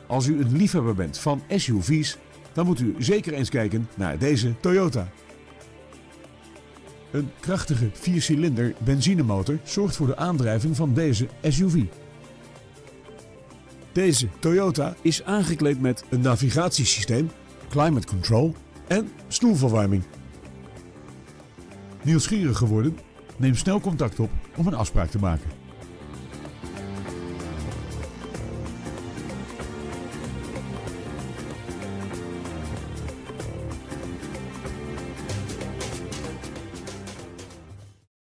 Als u een liefhebber bent van SUV's, dan moet u zeker eens kijken naar deze Toyota. Een krachtige 4-cilinder benzinemotor zorgt voor de aandrijving van deze SUV. Deze Toyota is aangekleed met een navigatiesysteem, climate control en stoelverwarming. Nieuwsgierig geworden? Neem snel contact op om een afspraak te maken.